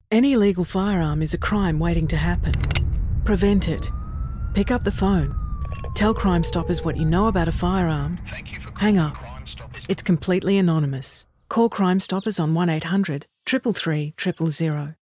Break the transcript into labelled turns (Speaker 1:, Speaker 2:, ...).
Speaker 1: Any illegal firearm is a crime waiting to happen. Prevent it. Pick up the phone. Tell Crime Stoppers what you know about a firearm. Hang up. It's completely anonymous. Call Crime Stoppers on 1800 333 000.